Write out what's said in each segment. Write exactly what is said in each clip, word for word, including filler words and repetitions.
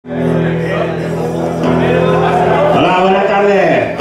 Hola, buenas tardes.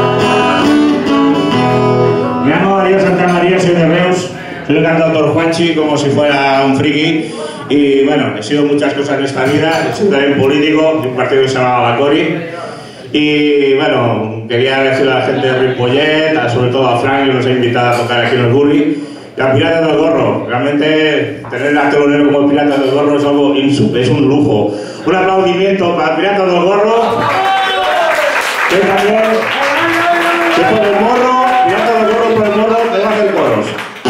Me llamo Darío Santa María, soy de Reus. Soy el cantautor Juanchi, como si fuera un friki. Y bueno, he sido muchas cosas en esta vida. He sido también político de un partido que se llamaba Bacori. Y bueno, quería decirle a la gente de Ripollet, sobre todo a Frank, que nos ha invitado a tocar aquí en el Burri. La Pirata del Gorro, realmente tener a telonero como el Pirata del Gorro es algo insupe, es un lujo. Un aplaudimiento para el Pirata del Gorro, que también, que por el morro, Pirata del Gorro por el morro, te va a hacer coros.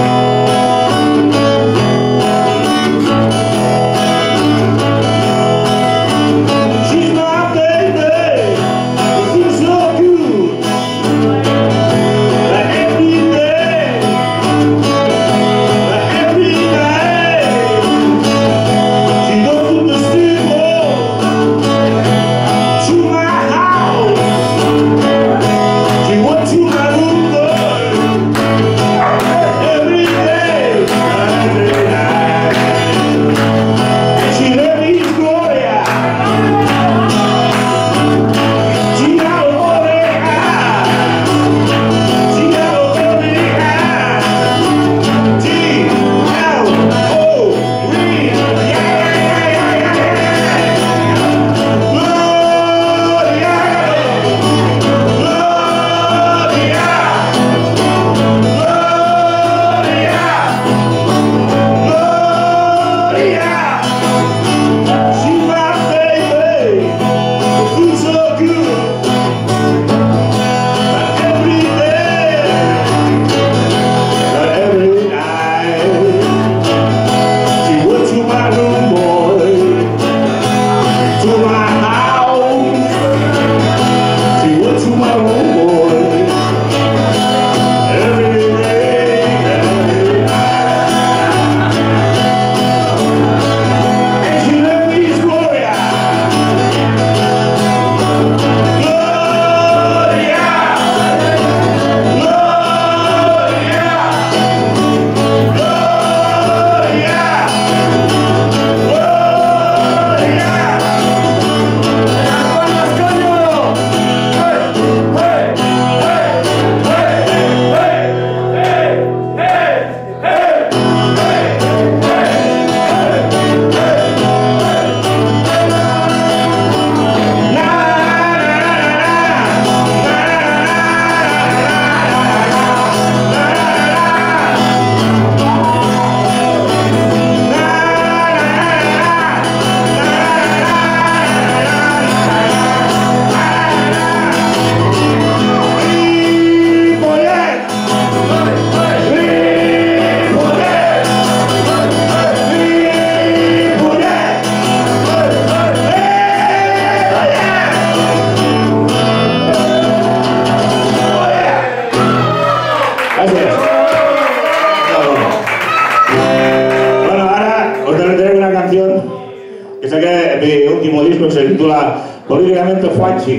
Se titula Políticamente Juanchi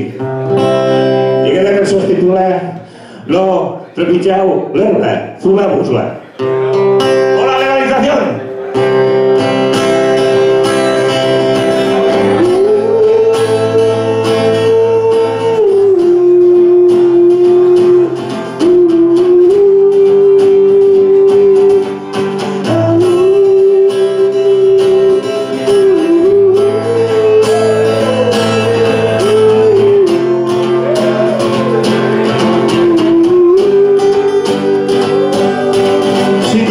i aquesta cançó es titula No trepitgeu l'herba, trobeu-vos-la. ¡O la legalización! Si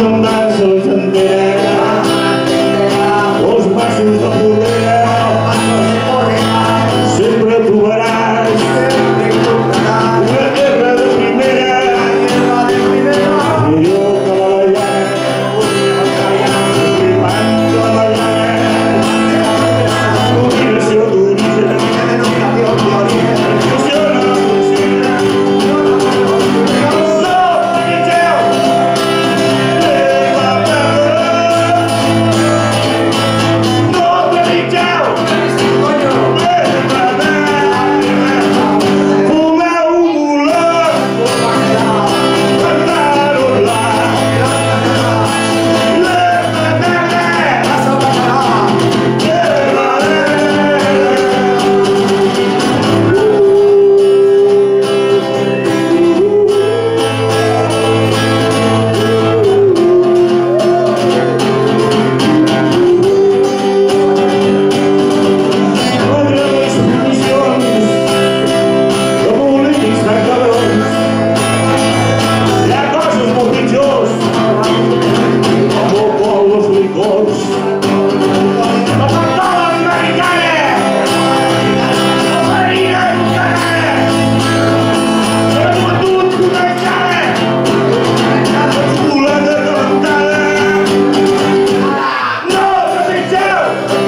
cors. No cantaven americanes! No venien canes! No fotut començaven! Les culetes levantades! No trepitgeu!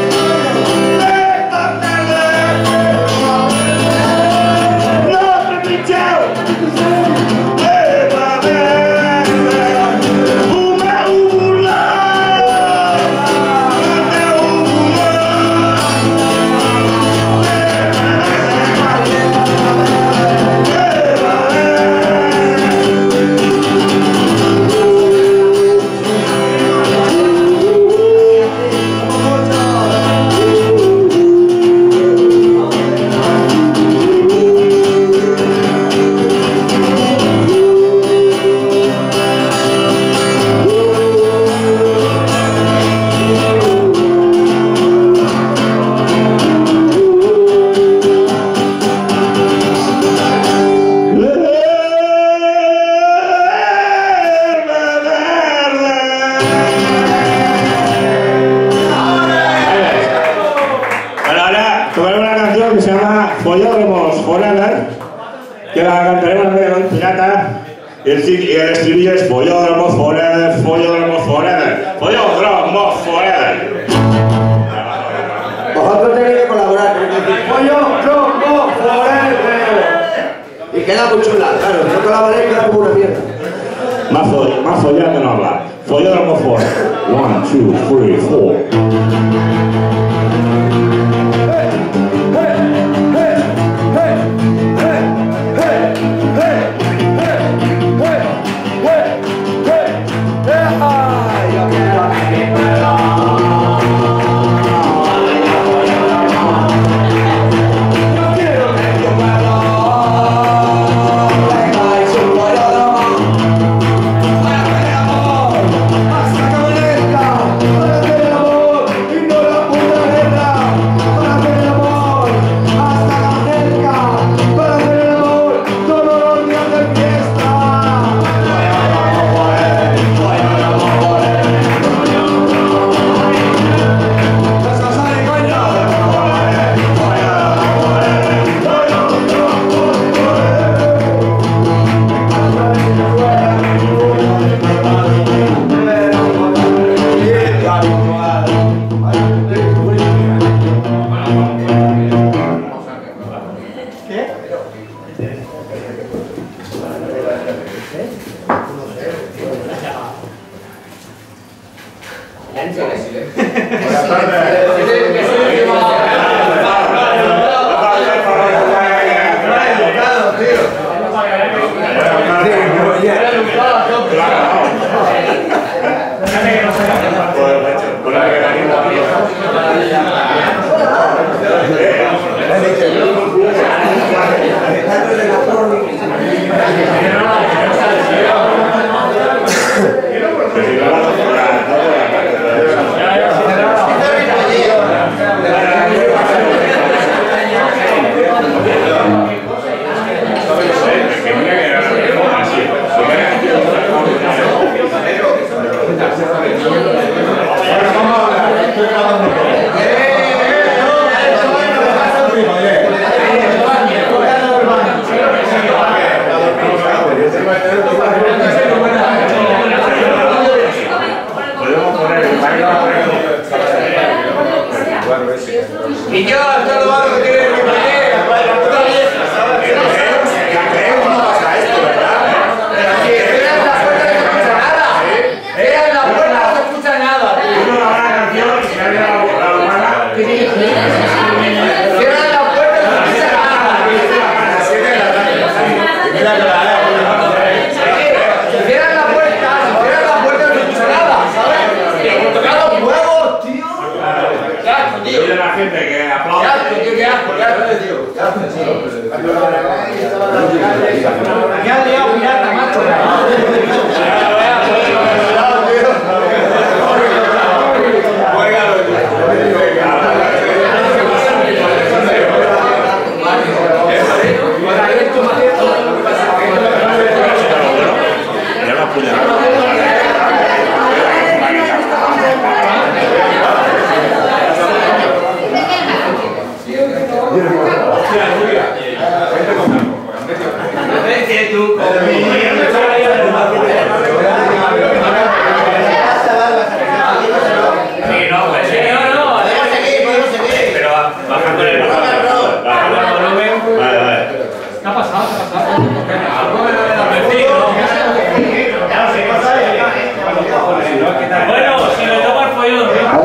Feta merda! No trepitgeu! Feta merda! Fumeu burlat! Mateu burlat! Tocaré una canción que se llama Follódromos Forever, que la cantaremos en medio de un pirata, y el, y el estribillo es Follódromos Forever, Follódromos Forever, Follódromos Forever. Vosotros tenéis que colaborar, tenéis que decir Follódromos Forever. Y queda muy chula, claro, si no colaboráis queda como una mierda. Más, fo más follar que no hablar. Follódromos Forever. One, two, three, four. Yeah.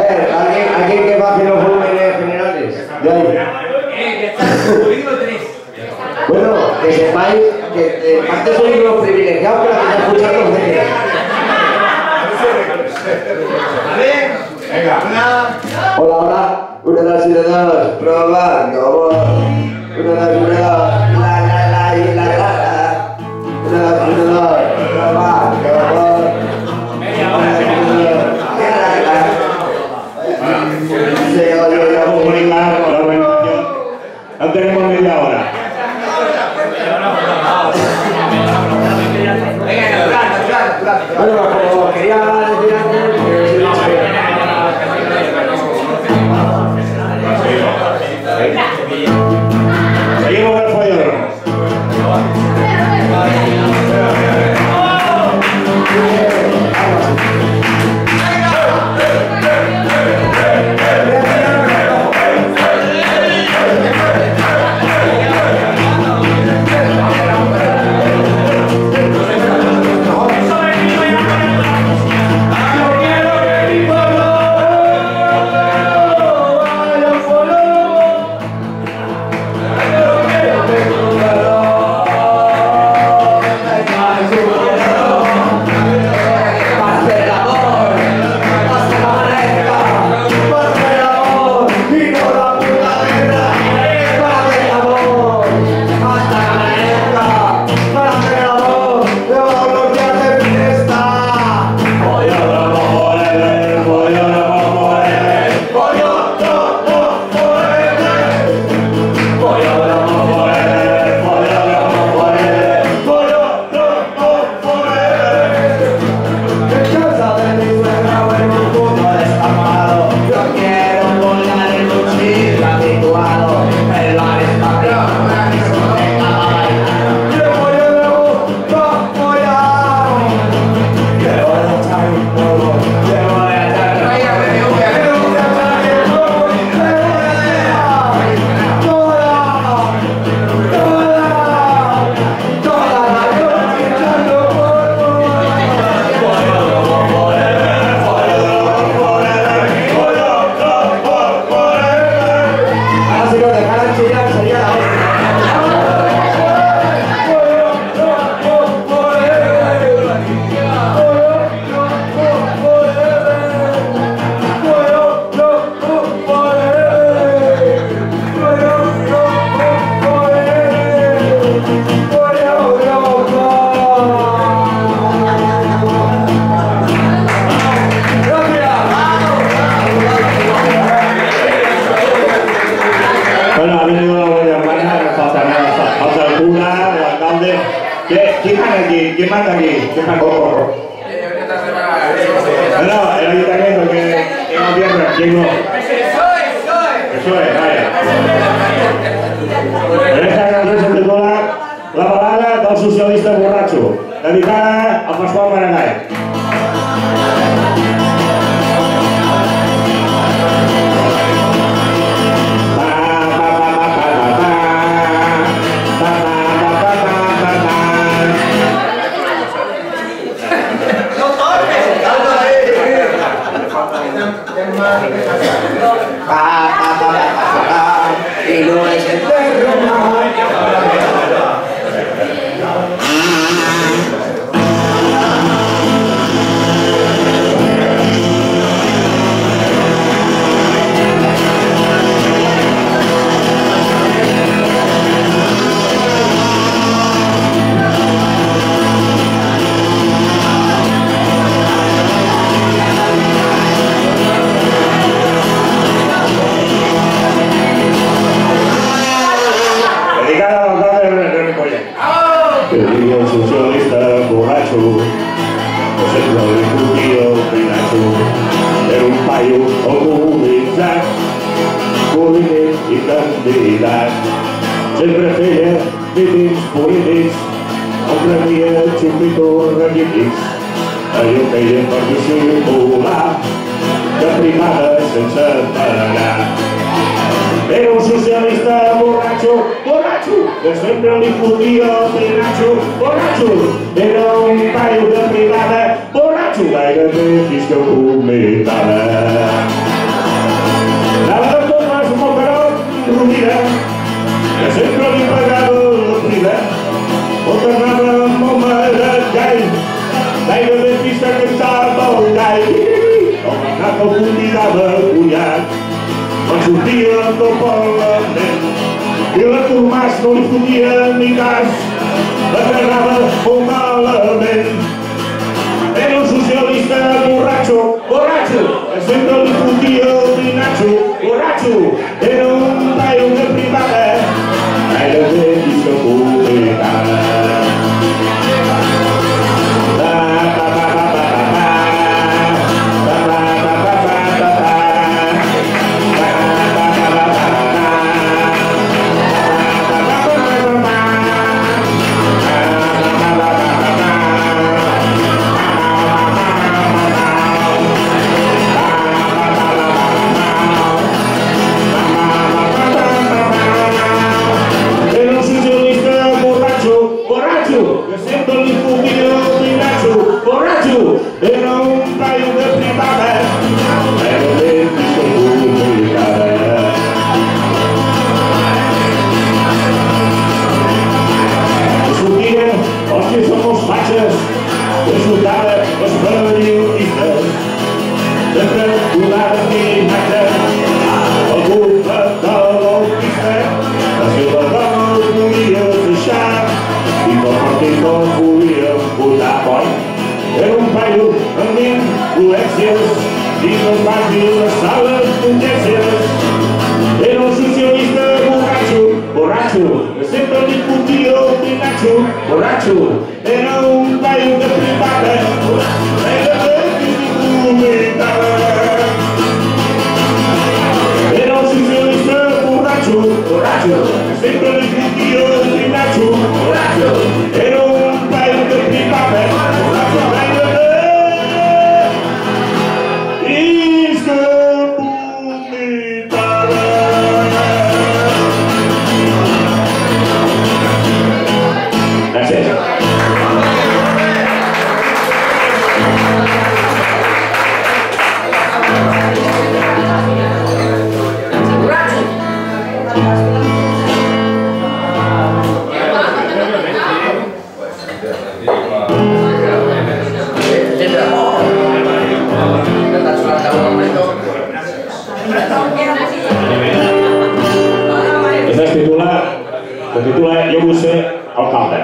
ver, alguien, alguien que baje los volúmenes generales. De ahí. Bueno, que sepáis que en parte sois los privilegiados que la que está escuchando ustedes. Venga, una. Hola, hola. Una, dos y una, dos. Probando. Una, dos y una, dos. La, la, la y la, la, la. Una, dos y una, dos. Probando. Media hora, se me ha comunicar con la organización. No tenemos media hora. Bueno, como quería decir antes, seguimos con el follódromo. ¿Quién manda aquí? ¿Quién manda aquí? ¿Quién manda? No, el ayuntamiento que no pierde. ¿Quién no? Eso es, vaya. En esta canción se titula La balada del socialista borratxo, dedicada a Pasqual Maragall. Y no es el perro Querido socialista borracho, José Claudio Trujillo Pinacho, era un paio autoritzat, polític i candidat. Sempre feia mítings polítics, el prenia xupitos raquítics, allò feia per dissimular, de privada sense pagar. Era un socialista borracho, borracho, que sempre li fotia el Pinacho, borracho. Era un paio de privada, borracho, gairebé fins que ho vomitava. convidava Cullat. Quan sortia del Parlament i la Tomàs no li fotia ni cas, la carregava molt malament. Era un socialista borratxo, borratxo, que sempre li fotia el vinatxo, borratxo. Era un paio de privada, gairebé discapulitada. Era un paio de privada, gairebé discapulitada. Discutia els que som els fatxes, insultava els periodistes, sempre donaven imatge la culpa de l'autista. La seva dona els volia deixar i pel partit no volien votar, boi. Era un paio amb influències i no es va dir les sales d'urgències. Era un socialista borratxo, borratxo, que sempre li fotia el vinatxo, borratxo. Era un paio de privada, gairebé discapulitada. Era un socialista borratxo, borratxo, que sempre li fotia el vinatxo, borratxo. Era un paio de privada, borratxo. Se titula Jo vull ser alcalde.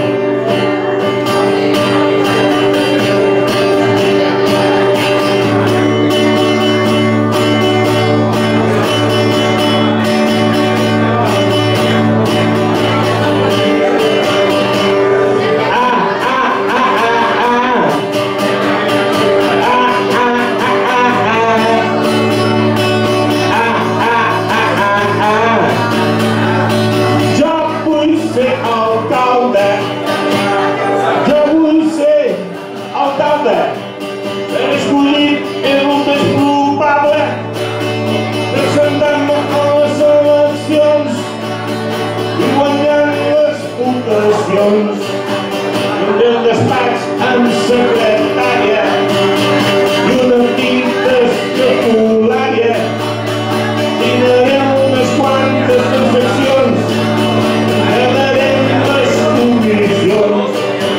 Un del despatx amb secretària i una tinta escapulària. Dinarem unes quantes transaccions, agradarem les comissions.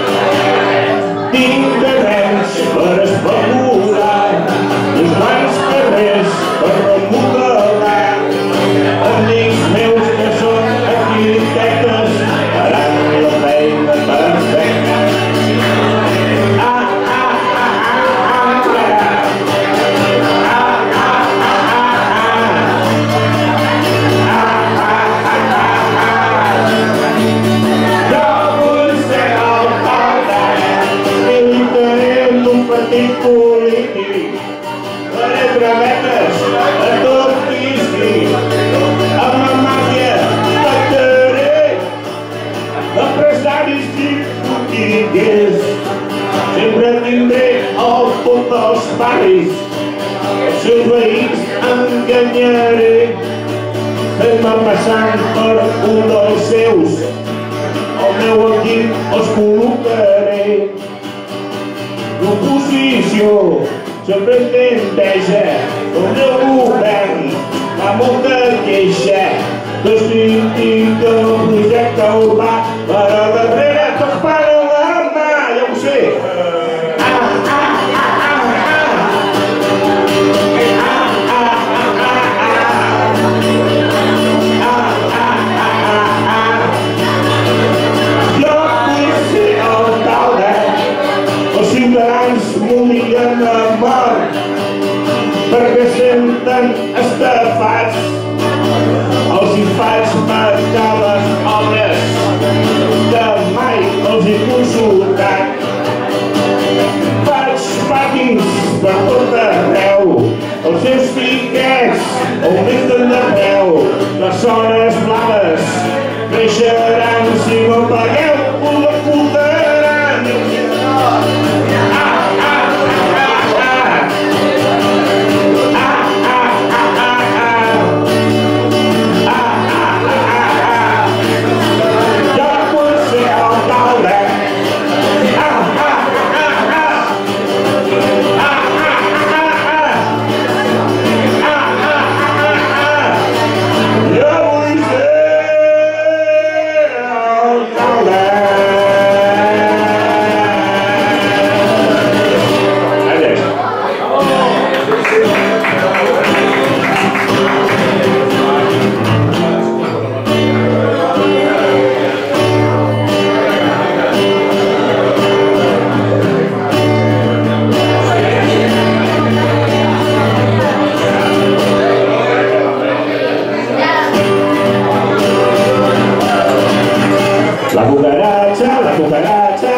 Tinc terrenys per especular, uns quants carrers per remodelar. Amics meus que són arquitectes faran la feina perfecta. Ah, ah, ah, ah, jo vull ser alcalde, militaré en un partit polític, faré travetes a tot Cristi, amb la màfia pactaré, empresaris i botiguers, sempre tindré el pot dels barris, els seus veïns enganyaré, fent-me passant per un dels seus, el meu equip els col·locaré. L'oposició sempre té enveja, el meu govern fa molta queixa, descritica el projecte urbà, però darrere tots paren la mà, ja ho sé. Ah, ah, ah, ah, ah. senten estafats. Els hi faig marcar les obres que mai els he consultat. Faig pàtings per tot arreu, els seus piquets augmenten de preu. Les zones blaves creixeran si no pagueu, ho ocultaran. La cucaracha, la cucaracha.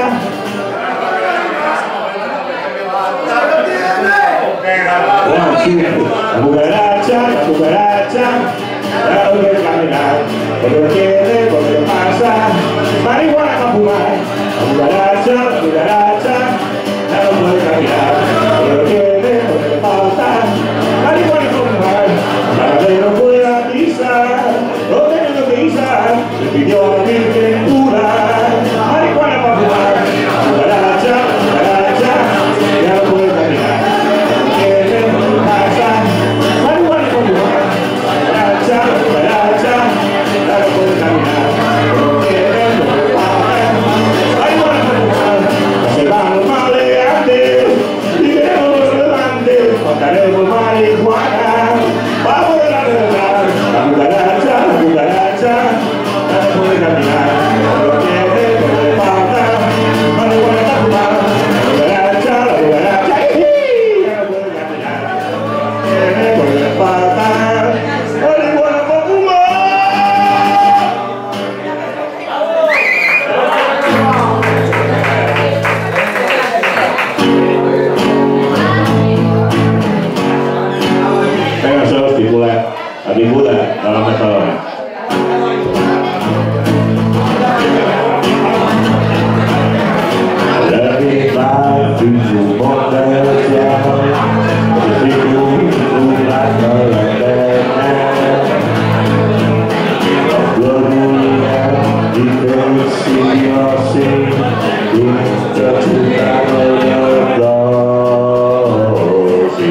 La cucaracha, la cucaracha. La puede caminar, porque lo quiere, porque lo pasa. Marihuana para fumar. La cucaracha, la cucaracha. La puede caminar, porque lo quiere, porque lo pasa. Marihuana para fumar. Para que no pueda pisar, no tengo que pisar. Se pidió a la Virgen pura. Marihuana para fumar. Cucaracha, cucaracha. Ya no puede caminar, porque quiere, porque lo pasa. Marihuana para fumar. Cucaracha, cucaracha. Ya no puede caminar, porque quiere, porque lo pasa. Marihuana para fumar. Se van los maleantes y veremos los levantes. Contaremos marihuana. Vamos a la verdad. La cucaracha, la cucaracha. Ya no puede caminar, porque quiere, porque le falta. Marihuana para fumar. La cucaracha, la cucaracha. Ya no puede caminar, porque quiere, porque le falta. Marihuana para fumar. Venga, això és titulat Avinguda de la Metadona. Arribar fins al món del cel, que estic obligat a la terra. L'harmonia i el silenci dins de xutar el dosi.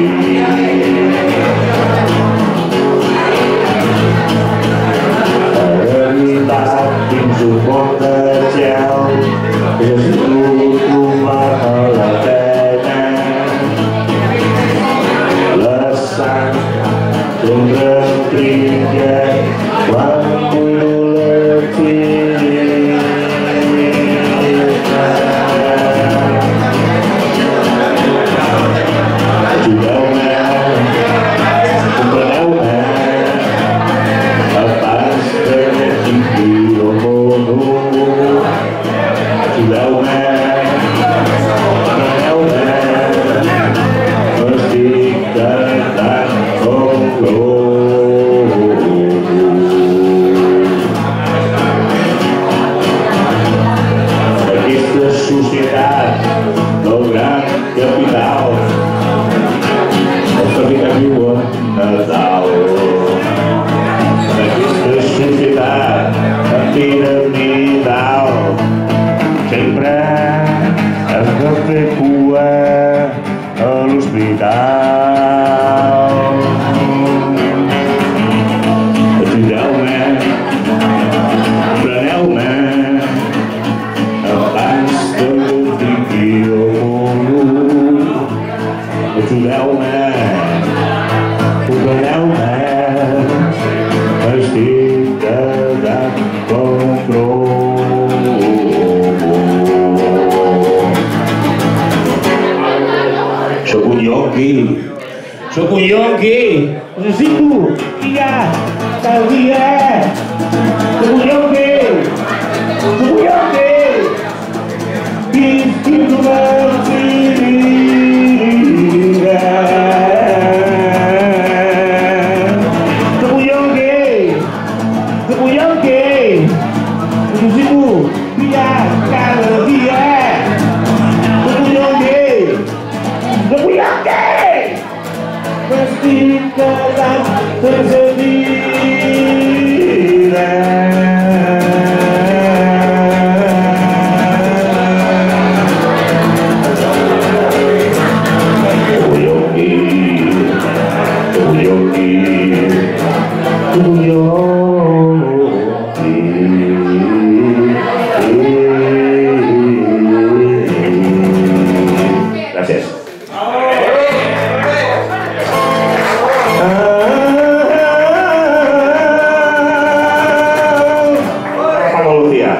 Arribat fins al món del cel, que estic trobat a la pena. La sang sempre em trinca quan cuido la tireta. Ajudeu-me, compreneu-me, abans que tingui el món. Ajudeu-me, compreneu-me, m'estic quedant com l'ou. Aquesta societat del gran capital, els capitals viuen a dalt. Aquesta societat piramidal sempre has de fer cua a l'hospital. Ajudeu-me, preneu-me, abans que tingui el món. Ajudeu-me, preneu-me, estic quedant com l'ou. Soc un yonqui, soc un yonqui. que necessito guiar cada dia. Tu vull que, tu vull que, fins que no m'arribi. Tu vull que, tu vull que, necessito guiar cada dia. Tu vull que, tu vull que, m'estic quedant sense vida. Gracias. Paco Lucía.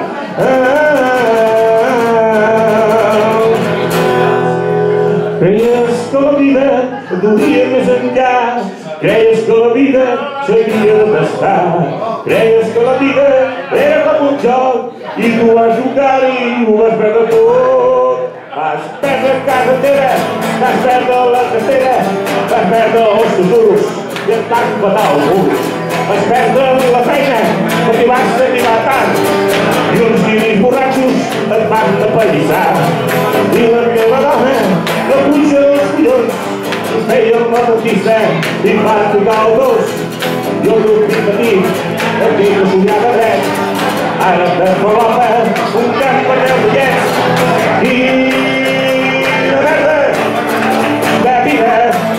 Creies que la vida duria més enllà, creies que la vida s'havia d'estar, creies que la vida era com un joc i tu vas jugar i ho vas perdre tot. Vas perdre casa teva, vas perdre la cartera, vas perdre els futuros i et vas matar el mur. Vas perdre la feina perquè vas arribar tard i uns guiris borratxos et van apallissar. I la meva dona, la pluja dels collons, es feia la notícia i va tocar el dos. I el grup petit, el que no somiava dret, ara te col·loca un camp per deu bitllets i la merda de vida.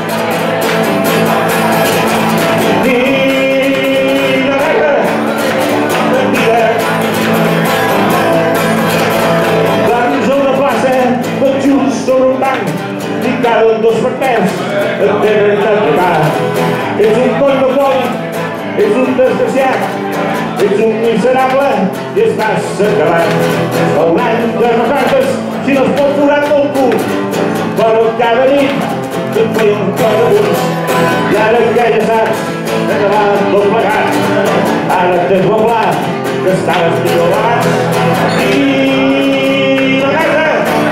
I la merda de vida. Doncs a una plaça, tot just sobre un banc, i cada dos per tres et tenen de tocar. És un coll de coll, és un desgraciat, ets un miserable i estàs acabat. El any de no cantes si no es pot durar del cul, però cada nit et feien quatre punts. I ara que ja saps que acabar tot plegat, ara t'has bablat que estaves millor abans. I la merda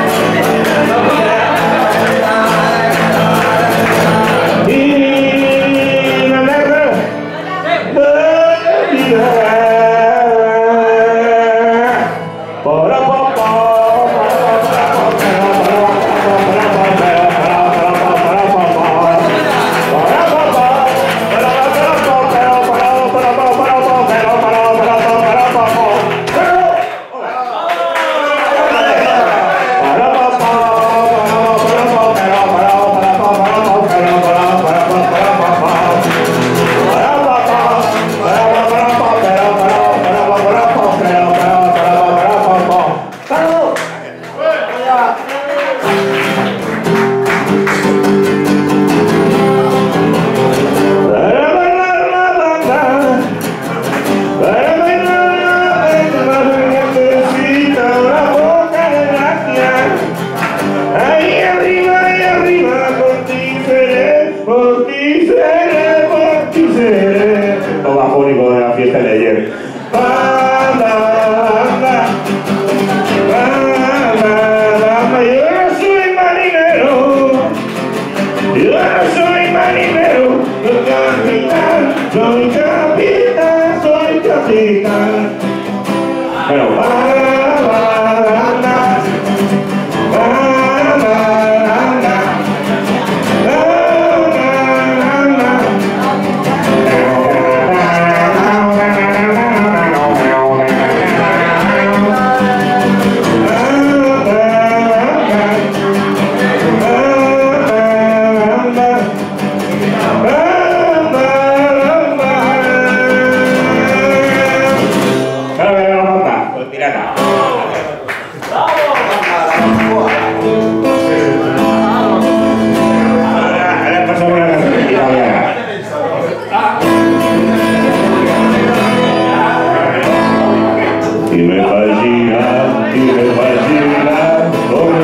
soy capitán, soy capitán. Pero va, va, anda, va, va, anda,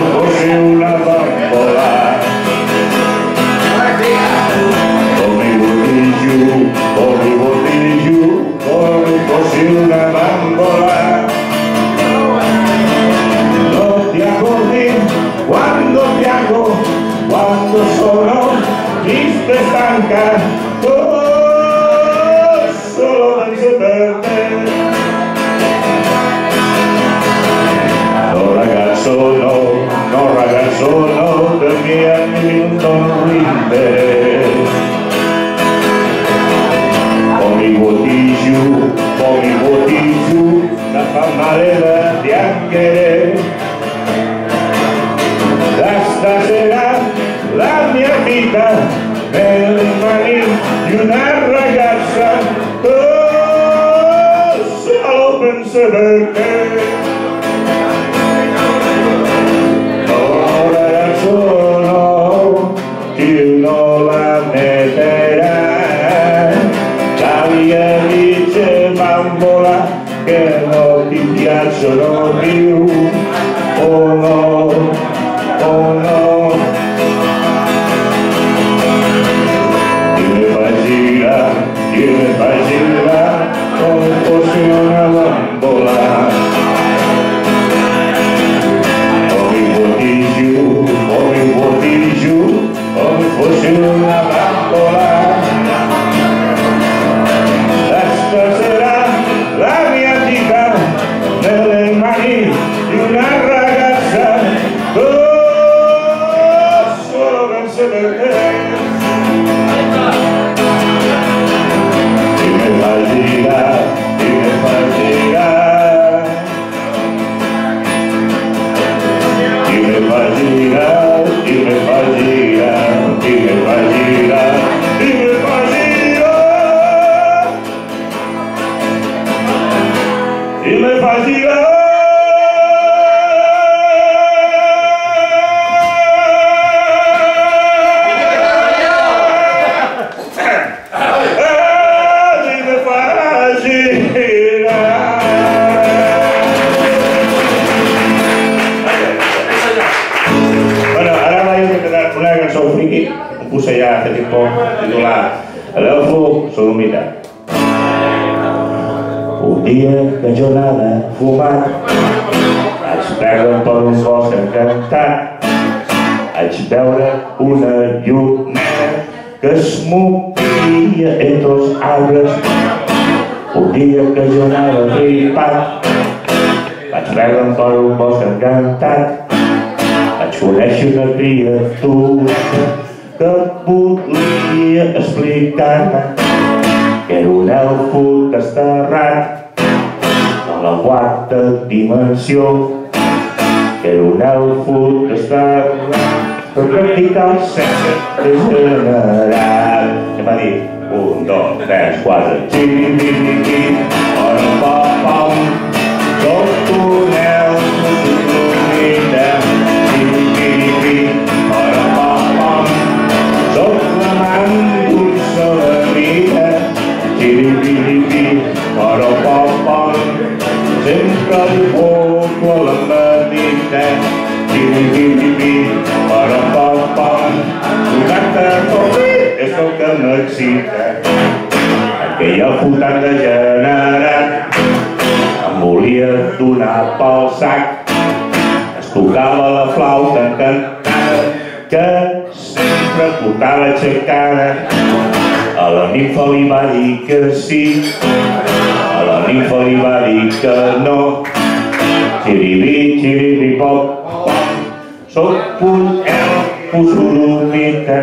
Conmigo botillo, por mi botillo, por mi fósil una bambola. No te acordé cuando te hago, cuando solo triste estanca, oh, solo me hice perder. No ragazzo no, no ragazzo no, perché a me non rinde. Con mi botillo, con mi botillo, la fa male da piangere. Da stasera la mia vita nelle mani di una ragazza, oh, solo penso per te. No ragazzo no, tu non la metterai, la mia dice bambola che non ti piacciono più, oh no, oh no. Io mi fai girare come fosse una bambola. Come vuoti giù, come vuoti giù, come fosse una bambola. La stasera la mia vita nelle mani di una ragazza, oh, solo penso per te. Puse ya hace tiempo, titulada L'elfo sodomita. Un dia que jo anava fumant, vaig perdre per un bosc encantat. Vaig veure una llum negra que es movia entre els arbres. Un dia que jo anava flipat, vaig perdre per un bosc encantat. Vaig conèixer una criatura que volia explicar-me que era un elfo desterrat a la quarta dimensió, que era un elfo desterrat per practicar el sexe degenerat. I va dir un, dos, tres, quatre, xiririqui, pom, pom, pom, soc un elfo sodomita, xiririqui, pom, pom, pom. Soc l'amant dolça de vida, xiririqui, però pom pom, sempre li foto a la petita, xiririqui, però pom pom, quaranta fotó és el que m'excita. Aquell elfo tan degenerat em volia donar pel sac, es tocava la flauta encantada que sempre portava aixecada. A la nimfa li va dir que sí, a la nimfa li va dir que no. Xiribí, xiribí, pop, pop, soc un elfo sodomita,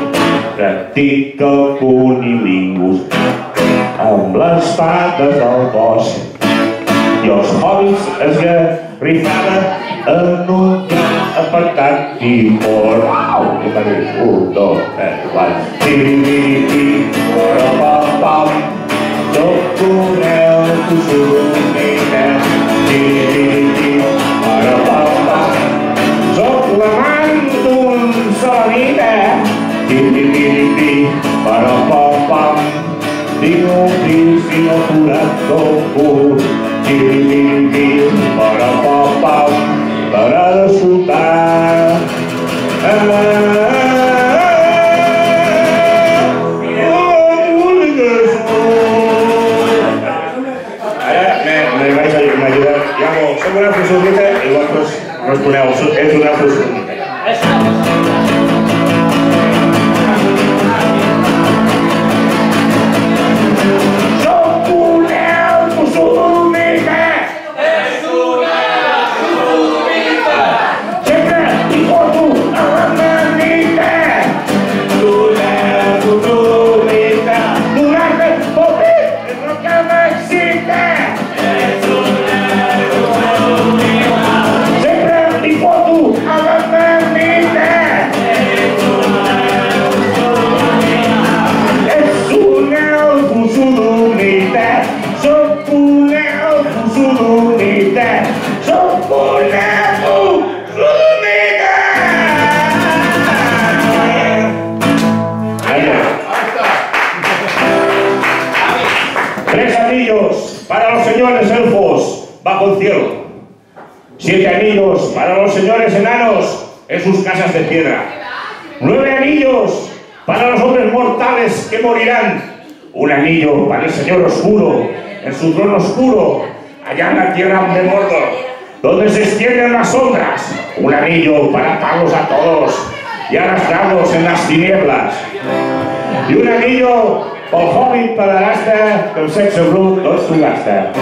practica el cunilingus amb les fades del bosc. I els hobbits es garrifaven en un lloc apartat i fort. I va dir un, dos, tres, quatre. Xiririqui, però pom, pom, soc un elfo sodomita. Xiririqui, però pom, pom, soc l'amant d'un sodomita. Xiririqui, però pom, pom, tinc un príncipe forat del cul. Xiririqui, però pom, pom, para resultar. Ah, ah, ah, ah, fem una fusonita i vosaltres responeu, és una fusonita. Soc una fusonita! És una fusonita! Sempre hi porto a la manita! Una fusonita! Donar-te pel bé és el que m'excita! És una fusonita! Sempre li porto a la manita! És una fusonita! És una fusonita! Soc una fusonita! Soc una fusonita! Tres anillos para los señores elfos bajo el cielo. Siete anillos para los señores enanos en sus casas de piedra. Nueve anillos para los hombres mortales que morirán. Un anillo para el señor oscuro en su trono oscuro, allá en la tierra de Mordor, donde se extienden las sombras. Un anillo para atarlos a todos y arrastrarlos en las tinieblas. Y un anillo pel hobbit pederasta que el sexe brut tot s'ho gasta.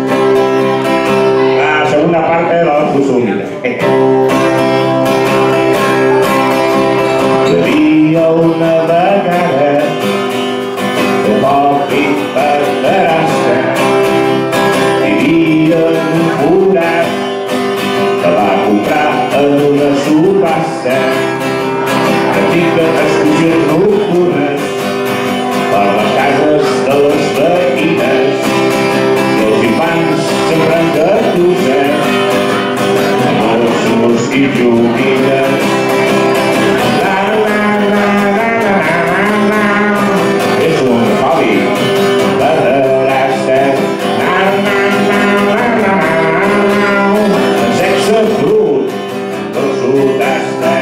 La segunda parte de la fusonita. Hi havia una vegada el hobbit pederasta. Vivia en un forat que va comprar en una subhasta. Practica excursions nocturnes per les cases de les veïnes i els infants sempre en cartussa amb els seus i joguines. La, la, la, la, la, la, és un hobby pederasta. La, la, la, la, la, la, el sexe brut tot s'ho tasta.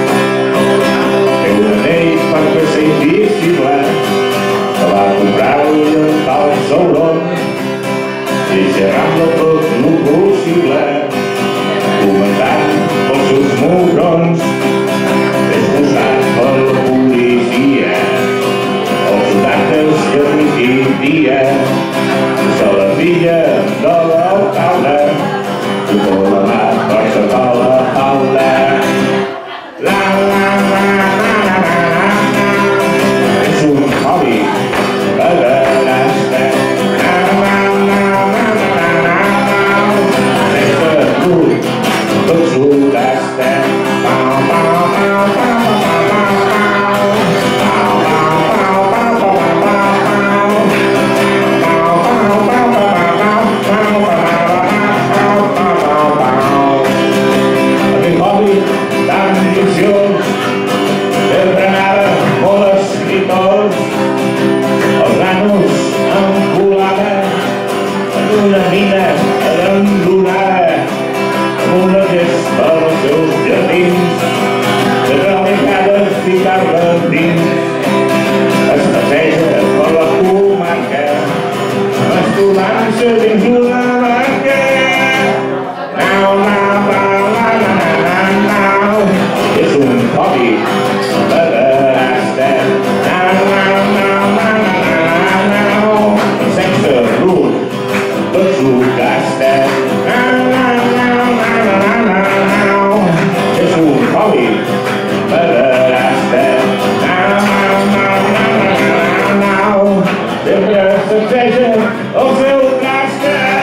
Té un anell per fer-se invisible que va comprar-li el tal Sauron i xerrant-lo tot lo possible, comentant pels seus morrons, desposat per la policia, els soldats i el migdia, se la filla de l'alcalde, ho vol la mà per cercar la falda. La, la, la, la, la, la, la, és un hobby pederasta. La, la, la, la, la, la, la, sexe brut tot s'ho gasta. Pau, pau, pau, pau, pau, pau, pau, pau, pau, pau, pau, aquest hobby d'ambicions sempre anava molt escritors. Els nanos enculada en una mina abandonada amb una gespa als seus jardins de tralicades ficar-la dins. Es passeja per la comarca masturant-se dins una barca. Nau, nau, nau, nau, nau, nau, és un hobby pederasta. Nau, nau, nau, nau, nau, nau, el sexe brut tot s'ho gasta. Nau, nau, nau, nau, nau, nau, nau, és un hobby pederasta. Nau, nau, nau, nau, nau, nau, sempre sacseja el seu gasta.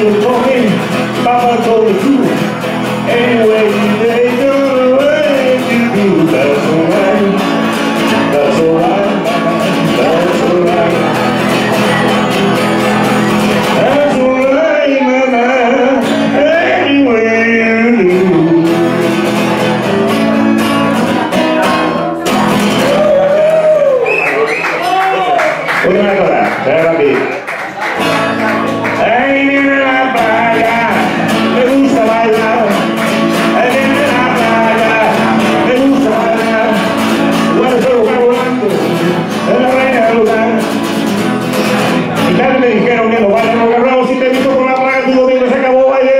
you told me, Papa told me too. Anyway, they do the way you do. That's alright, that's alright, that's alright. That's alright, mama, anyway you do. Una cosa, se rapid. Ay, viene la playa, me gusta bailar. Ay, viene la playa, me gusta bailar. Igual estoy buscando volando, es la reina del lugar. Y tal me dijeron que los bailes no agarramos, si te he visto por la playa, tu domingo se acabó, baile.